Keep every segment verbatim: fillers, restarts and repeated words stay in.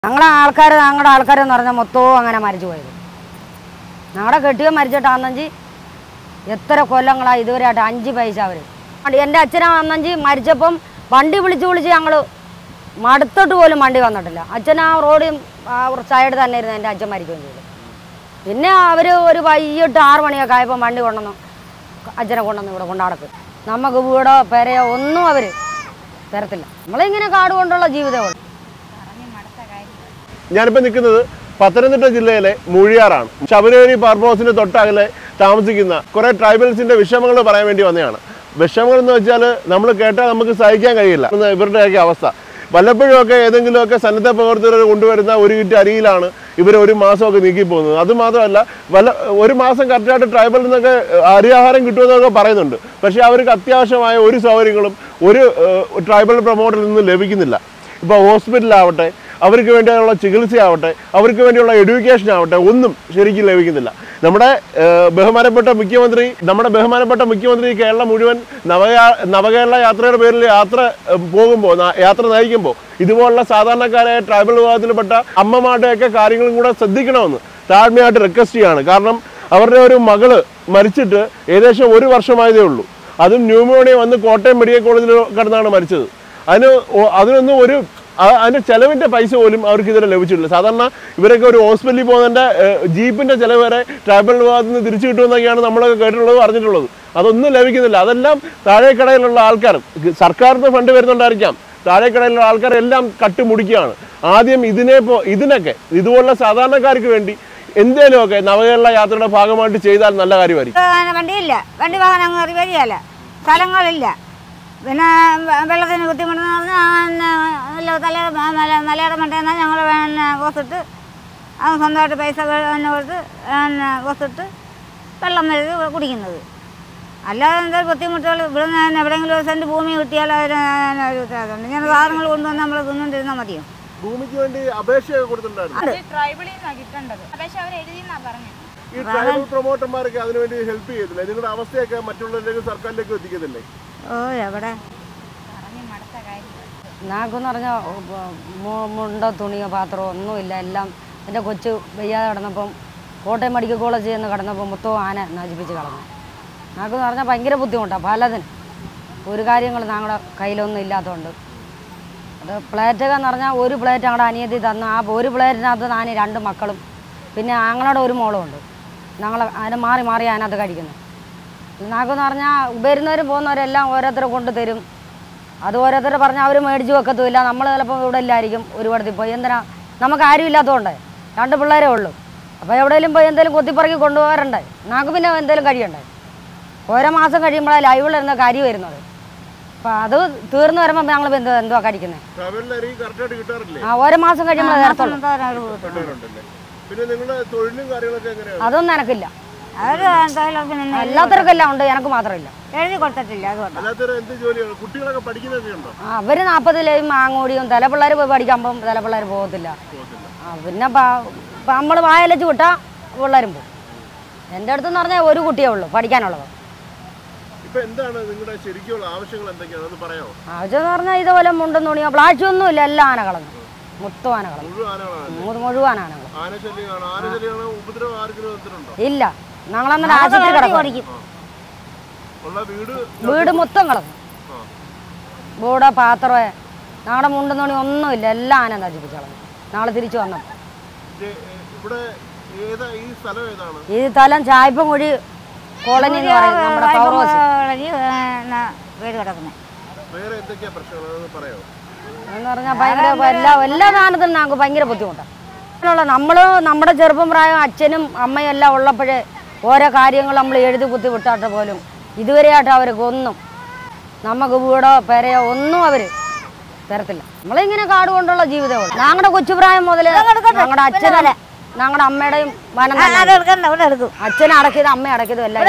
ഞങ്ങളുടെ ആൾക്കാർ ഞങ്ങളുടെ ആൾക്കാരെന്ന് പറഞ്ഞാൽ മൊത്തവും അങ്ങനെ മരിച്ചു പോയത്. ഞങ്ങളുടെ കെട്ടിയോ മരിച്ചിട്ടാണെന്നെങ്കിൽ എത്ര കൊല്ലങ്ങളാണ് ഇതുവരെയായിട്ട് അഞ്ച് പൈസ അവർ. എൻ്റെ അച്ഛനാണെന്നെങ്കിൽ മരിച്ചപ്പം വണ്ടി വിളിച്ച് വിളിച്ച് ഞങ്ങൾ മടുത്തോട്ട് പോലും വണ്ടി വന്നിട്ടില്ല. അച്ഛൻ ആ റോഡിൽ സൈഡ് തന്നെ ഇരുന്ന് എൻ്റെ അച്ഛൻ മരിക്കുകയും ചെയ്തു. പിന്നെ അവർ ഒരു വൈകിട്ട് ആറ് മണിയൊക്കെ ആയപ്പോൾ വണ്ടി കൊണ്ടുവന്നു അച്ഛനെ കൊണ്ടുവന്ന് ഇവിടെ കൊണ്ടാടക്കും. നമുക്ക് വീടോ പെരയോ ഒന്നും അവർ തരത്തില്ല. നമ്മളിങ്ങനെ കാട് കൊണ്ടുള്ള ജീവിതമാണ്. ഞാനിപ്പോൾ നിൽക്കുന്നത് പത്തനംതിട്ട ജില്ലയിലെ മൂഴിയാറാണ്. ശബരിമല ഫാർം ഹൗസിന് തൊട്ടകലെ താമസിക്കുന്ന കുറേ ട്രൈബൽസിൻ്റെ വിഷമങ്ങൾ പറയാൻ വേണ്ടി വന്നതാണ്. വിഷമങ്ങൾ എന്ന് വെച്ചാൽ നമ്മൾ കേട്ടാൽ നമുക്ക് സഹിക്കാൻ കഴിയില്ല. ഇവരുടെയൊക്കെ അവസ്ഥ വല്ലപ്പോഴുമൊക്കെ ഏതെങ്കിലുമൊക്കെ സന്നദ്ധ പ്രവർത്തകർ കൊണ്ടുവരുന്ന ഒരു കിറ്റ് അരിയിലാണ് ഇവർ ഒരു മാസമൊക്കെ നീക്കി പോകുന്നത്. അതുമാത്രമല്ല വല്ല ഒരു മാസം കറക്റ്റായിട്ട് ട്രൈബലിൽ നിന്നൊക്കെ അരിയാഹാരം കിട്ടുമെന്നൊക്കെ പറയുന്നുണ്ട്. പക്ഷേ അവർക്ക് അത്യാവശ്യമായ ഒരു സൗകര്യങ്ങളും ഒരു ട്രൈബൽ പ്രൊമോട്ടറിൽ നിന്ന് ലഭിക്കുന്നില്ല. ഇപ്പോൾ ഹോസ്പിറ്റലാവട്ടെ, അവർക്ക് വേണ്ടിയുള്ള ചികിത്സയാവട്ടെ, അവർക്ക് വേണ്ടിയുള്ള എഡ്യൂക്കേഷൻ ആവട്ടെ, ഒന്നും ശരിക്കും ലഭിക്കുന്നില്ല. നമ്മുടെ ബഹുമാനപ്പെട്ട മുഖ്യമന്ത്രി നമ്മുടെ ബഹുമാനപ്പെട്ട മുഖ്യമന്ത്രി കേരളം മുഴുവൻ നവകേ നവകേരള യാത്രയുടെ പേരിൽ യാത്ര പോകുമ്പോൾ യാത്ര നയിക്കുമ്പോൾ ഇതുപോലുള്ള സാധാരണക്കാരായ ട്രൈബൽ വിഭാഗത്തിൽപ്പെട്ട അമ്മമാരുടെയൊക്കെ കാര്യങ്ങളും കൂടെ ശ്രദ്ധിക്കണമെന്ന് താഴ്മയായിട്ട് റിക്വസ്റ്റ് ചെയ്യാണ്. കാരണം അവരുടെ ഒരു മകള് മരിച്ചിട്ട് ഏകദേശം ഒരു വർഷമായതേ ഉള്ളൂ. അതും ന്യൂമോണിയ വന്ന് കോട്ടയം മെഡിക്കൽ കോളേജിൽ കിടന്നാണ് മരിച്ചത്. അതിന് അതിനൊന്നും ഒരു അതിൻ്റെ ചിലവിൻ്റെ പൈസ പോലും അവർക്ക് ഇതുവരെ ലഭിച്ചിട്ടില്ല. സാധാരണ ഇവരൊക്കെ ഒരു ഹോസ്പിറ്റലിൽ പോകുന്നതിൻ്റെ ജീപ്പിൻ്റെ ചിലവ് വരെ ട്രൈബൽ വിഭാഗത്തിൽ നിന്ന് തിരിച്ചു കിട്ടുമെന്നൊക്കെയാണ് നമ്മളൊക്കെ കേട്ടിട്ടുള്ളത് അറിഞ്ഞിട്ടുള്ളത്. അതൊന്നും ലഭിക്കുന്നില്ല. അതെല്ലാം താഴേക്കടയിലുള്ള ആൾക്കാർ, സർക്കാരിന് ഫണ്ട് വരുന്നുണ്ടായിരിക്കാം, താഴേക്കടയിലുള്ള ആൾക്കാരെല്ലാം കട്ടുമുടിക്കുകയാണ്. ആദ്യം ഇതിനെ ഇതിനൊക്കെ ഇതുപോലുള്ള സാധാരണക്കാർക്ക് വേണ്ടി എന്തേലുമൊക്കെ നവകേരള യാത്രയുടെ ഭാഗമായിട്ട് ചെയ്താൽ നല്ല കാര്യമായിരിക്കും. വണ്ടിയില്ല, വണ്ടി വാഹനം വരികയല്ല, സ്ഥലങ്ങളില്ല, പിന്നെ വെള്ളത്തിന് ബുദ്ധിമുട്ടെന്ന് പറഞ്ഞാൽ തല നിലയുടെ മണ്ടേന്നാൽ ഞങ്ങൾ പിന്നെ കോസിട്ട് അത് സ്വന്തമായിട്ട് പൈസ തന്നെ കൊടുത്ത് പിന്നെ കോസിട്ട് വെള്ളം മെഴുകി കുടിക്കുന്നത്. അല്ലാതെ എന്തായാലും ബുദ്ധിമുട്ടുകൾ ഇവിടെ നിന്ന് എവിടെയെങ്കിലും ഒരു സെൻറ്റ് ഭൂമി കിട്ടിയാൽ അതിന് ഒരു ഉത്തരവാദിത്തമുണ്ട്. ഇങ്ങനെ സാധനങ്ങൾ കൊണ്ടുവന്ന് നമ്മൾ തിന്നുകൊണ്ടിരുന്നാൽ മതിയോ? ഭൂമിക്ക് വേണ്ടി അപേക്ഷ കൊടുത്തിട്ടുണ്ടായിരുന്നു. ഈ ട്രൈബൽ പ്രൊമോട്ടർമാരൊക്കെ അതിനുവേണ്ടി ഹെൽപ്പ് ചെയ്തില്ലേ? നിങ്ങളുടെ അവസ്ഥയൊക്കെ മറ്റുള്ളവരിലേക്ക് സർക്കാരിലേക്ക് എത്തിക്കുന്നില്ലേ? ഓ എവിടെ ഞങ്ങൾക്കെന്ന് പറഞ്ഞാൽ മുണ്ടോ തുണിയോ പാത്രമോ ഒന്നുമില്ല. എല്ലാം എൻ്റെ കൊച്ചു വയ്യാതെ കിടന്നപ്പം കോട്ടയം മെഡിക്കൽ കോളേജിൽ നിന്ന് കിടന്നപ്പോൾ മൊത്തവും ആന നശിപ്പിച്ച് കളഞ്ഞു. ഞങ്ങൾക്കെന്ന് പറഞ്ഞാൽ ഭയങ്കര ബുദ്ധിമുട്ടാണ്. പലതിനും ഒരു കാര്യങ്ങൾ ഞങ്ങളുടെ കയ്യിലൊന്നും ഇല്ലാത്തതുകൊണ്ട് അത് പ്ലേറ്റൊക്കെ എന്ന് പറഞ്ഞാൽ ഒരു പ്ലേറ്റ് ഞങ്ങളുടെ അനിയത്തി തന്നു. ആ ഒരു പ്ലേറ്റിനകത്ത് ഞാൻ രണ്ട് മക്കളും പിന്നെ ഞങ്ങളുടെ ഒരു മോളും ഉണ്ട്. ഞങ്ങൾ അതിനെ മാറി മാറി അതിനകത്ത് കഴിക്കുന്നു. ഞങ്ങൾക്കെന്ന് പറഞ്ഞാൽ വരുന്നവരും പോകുന്നവരെല്ലാം ഓരോരുത്തരെ കൊണ്ട് തരും. അത് ഓരോരുത്തരെ പറഞ്ഞാൽ അവർ മേടിച്ച് വെക്കത്തുമില്ല. നമ്മൾ ചിലപ്പോൾ ഇവിടെ ഇല്ലായിരിക്കും, ഒരുപാടത്തിൽ പോയി. എന്തിനാ നമുക്ക് ആരും ഇല്ലാത്തതുകൊണ്ടേ, രണ്ട് പിള്ളേരേ ഉള്ളൂ. അപ്പോൾ എവിടെയെങ്കിലും പോയി എന്തെങ്കിലും കൊത്തിപ്പറക്കി കൊണ്ടുപോകാറുണ്ടേ. ഞങ്ങൾക്ക് പിന്നെ എന്തെങ്കിലും കഴിയണ്ടേ. ഓരോ മാസം കഴിയുമ്പോഴാണ് ലൈവിലിരുന്ന കരി വരുന്നത്. അപ്പം അത് തീർന്നു വരുമ്പോൾ ഞങ്ങൾ എന്തോ എന്തുവാ കഴിക്കുന്നത്. ആ ഓരോ മാസം കഴിയുമ്പോൾ അതൊന്നും എനക്കില്ല. എല്ലാത്തർക്കെല്ലാം ഉണ്ട്, എനിക്ക് മാത്രമില്ല. എഴുതി കൊടുത്തിട്ടില്ല. അവര് നാൽപ്പതിലേയും മാങ്ങോടിയും തല പിള്ളേർ പോയി പഠിക്കുമ്പം തല പിള്ളേർ പോകത്തില്ല. ആ പിന്നെ നമ്മൾ വായലച്ച് വിട്ടാൽ പിള്ളേരും പോകും. എൻ്റെ അടുത്തെന്ന് പറഞ്ഞാൽ ഒരു കുട്ടിയേ ഉള്ളൂ പഠിക്കാനുള്ളത്. ആവശ്യം എന്ന് പറഞ്ഞാൽ ഇതുപോലെ മുണ്ടും തുണിയോ പ്ലാഷ് ഒന്നും ഇല്ല. എല്ലാ ആന കളഞ്ഞു, മൊത്തം ആന കളഞ്ഞു, മുഴുവൻ ആനകൾ ഇല്ല. ഞങ്ങളന്നേരം ആശുപത്രി കിടക്കും. വീട് മൊത്തം കളഞ്ഞു, വീട് പാത്രമോ ഞങ്ങളുടെ മുണ്ടും തുണി ഒന്നുമില്ല. എല്ലാം ആന നശിപ്പിച്ചു കളഞ്ഞു. നാളെ തിരിച്ചു വന്നപ്പോൾ ഈ സ്ഥലം ചായപ്പൻകുഴി കോളനി എന്ന് പറയുന്നത് നമ്മുടെ പവർ ഹൗസ്. എന്ന് പറഞ്ഞാൽ ഭയങ്കര എല്ലാ എല്ലാ സാധനത്തിനും ഞങ്ങൾക്ക് ഭയങ്കര ബുദ്ധിമുട്ടാണ്. നമ്മൾ നമ്മുടെ ചെറുപ്പം പ്രായം അച്ഛനും അമ്മയും എല്ലാം ഉള്ളപ്പോഴേ ഓരോ കാര്യങ്ങൾ നമ്മൾ എഴുതി കുത്തി വിട്ടാട്ട് പോലും ഇതുവരെയായിട്ട് അവർക്ക് ഒന്നും നമുക്ക് വീടോ പെരയോ ഒന്നും അവർ തരത്തില്ല. നമ്മളിങ്ങനെ കാട് കൊണ്ടുള്ള ജീവിതമാണ്. ഞങ്ങളുടെ കൊച്ചുപ്രായം മുതൽ ഞങ്ങളുടെ അച്ഛനെ ഞങ്ങളുടെ അമ്മയുടെയും വനം അച്ഛനെ അടക്കിയത് അമ്മ അടക്കിയതും എല്ലാം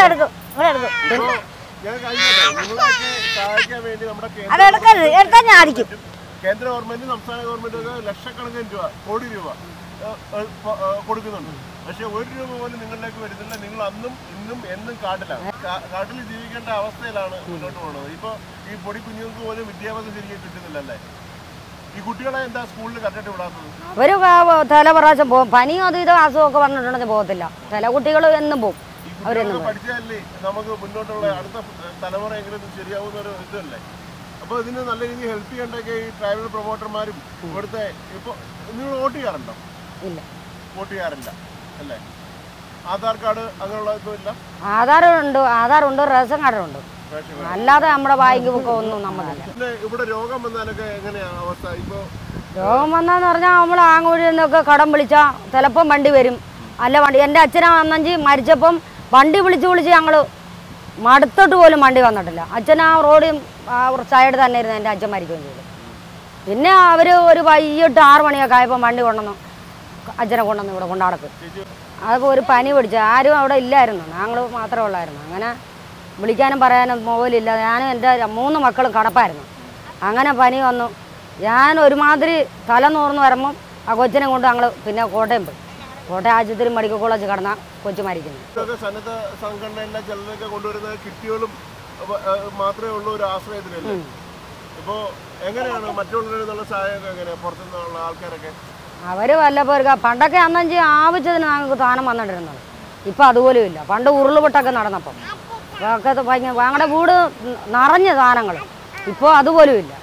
കേന്ദ്ര ഗവൺമെന്റ് സംസ്ഥാന ഗവൺമെന്റ് ലക്ഷക്കണക്കിന് രൂപ കോടി രൂപ കൊടുക്കുന്നുണ്ട്. പക്ഷെ ഒരു രൂപ പോലും നിങ്ങളിലേക്ക് വരുന്നില്ല. നിങ്ങൾ അന്നും ഇന്നും എന്നും കാട്ടിലാണ്. കാട്ടിൽ ജീവിക്കേണ്ട അവസ്ഥയിലാണ് മുന്നോട്ട് പോകുന്നത്. ഇപ്പൊ ഈ പൊടി കുഞ്ഞുങ്ങൾക്ക് പോലും വിദ്യാഭ്യാസം ശരിക്കും കിട്ടുന്നില്ല അല്ലേ? ഈ കുട്ടികളെ എന്താ സ്കൂളിൽ കണ്ടിട്ട് വിടാത്തത്? അവര് ചില പ്രാവശ്യം പോകും. പനിയും അത് ഇത് അസുഖമൊക്കെ പറഞ്ഞിട്ടുണ്ടെങ്കിൽ പോകത്തില്ല. ചില കുട്ടികൾ എന്നും പോകും. അവരെന്നും പോകും. പഠിച്ചാലേ നമുക്ക് മുന്നോട്ടുള്ള അടുത്ത തലമുറ എങ്ങനെ ശരിയാവുന്ന ഒരു ഇതല്ലേ. അപ്പോൾ ഇതിന് നല്ല രീതിയിൽ ഹെൽപ്പ് ചെയ്യേണ്ടൊക്കെ ഈ ട്രൈബൽ പ്രൊമോട്ടർമാരും ഇവിടുത്തെ ഇപ്പോൾ നിങ്ങൾ വോട്ട് ചെയ്യാറുണ്ടോ? ഇല്ല, വോട്ട് ചെയ്യാറില്ല അല്ലേ? ആധാർ കാർഡ് അങ്ങനെയുള്ള ഇതും ഇല്ല? ആധാർ ഉണ്ട്, ആധാർ ഉണ്ട്, റേഷൻ കാർഡ് ഉണ്ട്. അല്ലാതെ നമ്മുടെ ബാങ്ക് ബുക്ക് ഒന്നും നമുക്കില്ല. പിന്നെ ഇവിടെ രോഗം വന്നാലൊക്കെ എങ്ങനെയാണ് അവസ്ഥ? ഇപ്പോൾ രോഗം വന്നാന്ന് പറഞ്ഞാൽ നമ്മൾ ആങ്ങൂരിൽ നിന്നൊക്കെ കടം വിളിച്ചാൽ ചിലപ്പം വണ്ടി വരും. അല്ല വണ്ടി എൻ്റെ അച്ഛനെ വന്നെങ്കിൽ മരിച്ചപ്പം വണ്ടി വിളിച്ച് വിളിച്ച് ഞങ്ങൾ മടുത്തോട്ട് പോലും വണ്ടി വന്നിട്ടില്ല. അച്ഛൻ ആ റോഡിൽ ആ സൈഡ് തന്നെ ഇരുന്ന് എൻ്റെ അച്ഛൻ മരിക്കുകയും ചെയ്തു. പിന്നെ അവർ ഒരു വൈകിട്ട് ആറ് മണിയൊക്കെ ആയപ്പോൾ വണ്ടി കൊണ്ടുവന്നു അച്ഛനെ കൊണ്ടുവന്നു ഇവിടെ കൊണ്ടാടക്ക്. അതിപ്പോൾ ഒരു പനി പിടിച്ചു, ആരും അവിടെ ഇല്ലായിരുന്നു, ഞങ്ങൾ മാത്രമേ ഉള്ളായിരുന്നു. അങ്ങനെ വിളിക്കാനും പറയാനും മോലില്ല. ഞാനും എൻ്റെ മൂന്ന് മക്കളും കടപ്പായിരുന്നു. അങ്ങനെ പനി വന്നു. ഞാൻ ഒരുമാതിരി തല നൂർന്ന് വരുമ്പം ആ കൊച്ചിനെ കൊണ്ട് ഞങ്ങൾ പിന്നെ കോട്ടയം പോയി. കോട്ടയം ആശുപത്രി മെഡിക്കൽ കോളേജ് കടന്ന കൊച്ചു മരിക്കുന്നു. സന്നദ്ധ സംഘടന ചിലരൊക്കെ കൊണ്ടുവരുന്ന കിറ്റുകളും മാത്രമേ ഉള്ളൂ ഒരു ആശ്രയത്തിനല്ലേ. ഇപ്പോൾ എങ്ങനെയാണ് മറ്റുള്ളവരിൽ നിന്നുള്ള സഹായമൊക്കെ എങ്ങനെയാണ് പുറത്തുനിന്നുള്ള ആൾക്കാരൊക്കെ? അവർ വല്ലപ്പോഴൊക്കെ പണ്ടൊക്കെ അന്നഞ്ച് ആവശ്യത്തിന് ഞങ്ങൾക്ക് സാധനം വന്നിട്ടിരുന്നത്. ഇപ്പം അതുപോലും ഇല്ല. പണ്ട് ഉരുളുപൊട്ടൊക്കെ നടന്നപ്പം ഒക്കെ ഭയങ്കര ഞങ്ങളുടെ വീട് നിറഞ്ഞ സാധനങ്ങൾ. ഇപ്പോൾ അതുപോലും ഇല്ല.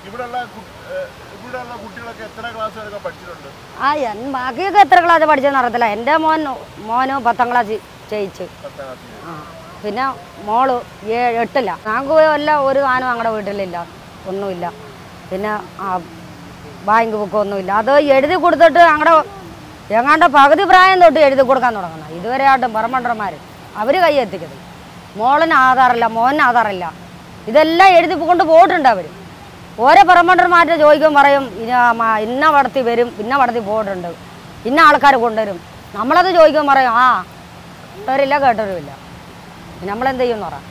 ആ ബാക്കിയൊക്കെ എത്ര ക്ലാസ് പഠിച്ചെന്ന് അറിയത്തില്ല. എൻ്റെ മോൻ മോന് പത്താം ക്ലാസ് ജയിച്ച്. ആ പിന്നെ മോള് ഏ എട്ടില്ല. ഞങ്ങൾക്ക് എല്ലാം ഒരു സാധനം ഞങ്ങളുടെ വീട്ടിലില്ല, ഒന്നുമില്ല. പിന്നെ ആ ബാങ്ക് ബുക്ക് ഒന്നുമില്ല. അത് എഴുതി കൊടുത്തിട്ട് ഞങ്ങളുടെ എങ്ങാണ്ട് പകുതി പ്രായം തൊട്ട് എഴുതി കൊടുക്കാൻ തുടങ്ങണം. ഇതുവരെ ആയിട്ടും പറമണ്ടന്മാർ അവർ കൈ എത്തിക്കുന്നത്. മോളിന് ആധാറില്ല, മോന് ആധാറില്ല. ഇതെല്ലാം എഴുതി കൊണ്ട് പോയിട്ടുണ്ട് അവർ. ഓരോ പറമണ്ടന്മാരുടെ ചോദിക്കും പറയും ഇന്ന വടത്തി വരും, ഇന്ന വടത്തി പോയിട്ടുണ്ട്, ഇന്ന ആൾക്കാർ കൊണ്ടുവരും. നമ്മളത് ചോദിക്കും പറയും ആ കേട്ടവരില്ല കേട്ടവരുമില്ല. നമ്മളെന്ത് ചെയ്യുമെന്ന് പറയാം.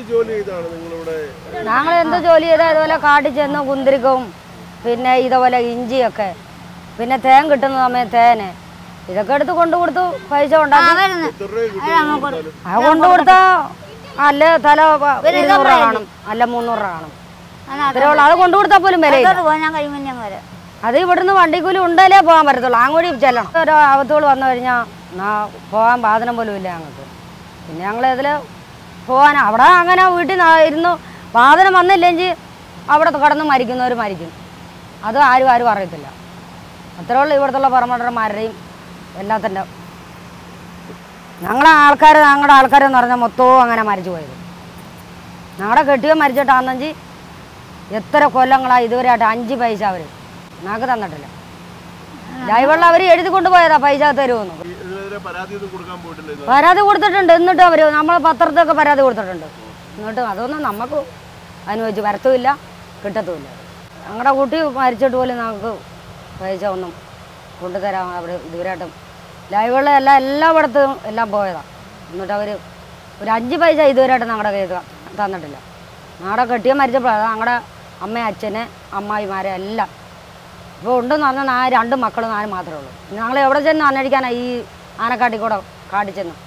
ഞങ്ങൾ എന്ത് ജോലി ചെയ്താൽ ഇതുപോലെ കാട്ടിൽ ചെന്ന് കുന്തിരിക്കവും പിന്നെ ഇതുപോലെ ഇഞ്ചിയൊക്കെ പിന്നെ തേൻ കിട്ടുന്ന സമയം തേന് ഇതൊക്കെ എടുത്ത് കൊണ്ടു കൊടുത്തു പൈസ ഉണ്ടാക്കി. അത് കൊണ്ടു കൊടുത്താൽ അല്ല തല ഇരുന്നൂറ് രൂപ കാണും, അല്ല മുന്നൂറ് രൂപ കാണും. അത്രയുള്ള അത് കൊണ്ടു കൊടുത്താൽ പോലും വില. അത് ഇവിടുന്ന് വണ്ടിക്കൂലി ഉണ്ടല്ലേ പോകാൻ പറ്റത്തുള്ളൂ. അങ്ങോട്ട് ചെല്ലണം. ഓരോ ആപത്തുകൾ വന്നു കഴിഞ്ഞാൽ പോകാൻ വാഹനം പോലും ഇല്ല ഞങ്ങൾക്ക്. പിന്നെ ഞങ്ങൾ ഇതിൽ പോകാൻ അവിടെ അങ്ങനെ വീട്ടിൽ ഇരുന്നു വാഹനം വന്നില്ലെങ്കിൽ അവിടെ കടന്ന് മരിക്കുന്നവർ മരിക്കും. അത് ആരും ആരും അറിയത്തില്ല. അത്രേ ഉള്ളൂ ഇവിടുത്തെ പറമണ്ടന്മാരുടെയും എല്ലാത്തിൻ്റെ. ഞങ്ങളുടെ ആൾക്കാർ ഞങ്ങളുടെ ആൾക്കാരെന്ന് പറഞ്ഞാൽ മൊത്തവും അങ്ങനെ മരിച്ചു പോയത്. ഞങ്ങളുടെ കെട്ടിയോ മരിച്ചിട്ടാണെന്നെങ്കിൽ എത്ര കൊല്ലങ്ങളാണ് ഇതുവരെയായിട്ട് അഞ്ച് പൈസ അവർ ഞങ്ങൾക്ക് തന്നിട്ടില്ല. ജൈവെള്ളം അവർ എഴുതി കൊണ്ടുപോയതാ പൈസ തരുമെന്ന്. പരാതി കൊടുത്തിട്ടുണ്ട്. എന്നിട്ട് അവർ നമ്മൾ പത്രത്തൊക്കെ പരാതി കൊടുത്തിട്ടുണ്ട്. എന്നിട്ട് അതൊന്നും നമുക്ക് അനുഭവിച്ച് വരത്തുമില്ല, കിട്ടത്തുമില്ല. ഞങ്ങളുടെ കുട്ടി മരിച്ചിട്ട് പോലും ഞങ്ങൾക്ക് പൈസ ഒന്നും കൊണ്ടുതരാൻ അവർ ഇതുവരെയായിട്ടും ലൈവുള്ള എല്ലാം എല്ലായിടത്തും എല്ലാം പോയതാണ്. എന്നിട്ട് അവർ ഒരു അഞ്ച് പൈസ ഇതുവരെയായിട്ട് ഞങ്ങളുടെ കയ്യിൽ തന്നിട്ടില്ല. ഞങ്ങളുടെ കെട്ടിയ മരിച്ചപ്പോൾ ഞങ്ങളുടെ അമ്മ അച്ഛനെ അമ്മായിമാരെ എല്ലാം ഇപ്പോൾ ഉണ്ടെന്ന് പറഞ്ഞാൽ നാല് രണ്ട് മക്കൾ നാല് മാത്രമേ ഉള്ളൂ. ഞങ്ങൾ എവിടെ ചെന്ന് അന്വേഷിക്കാനാണ് ഈ ആനക്കാട്ടിൽ കൂടെ കാട്ടിൽ ചെന്ന്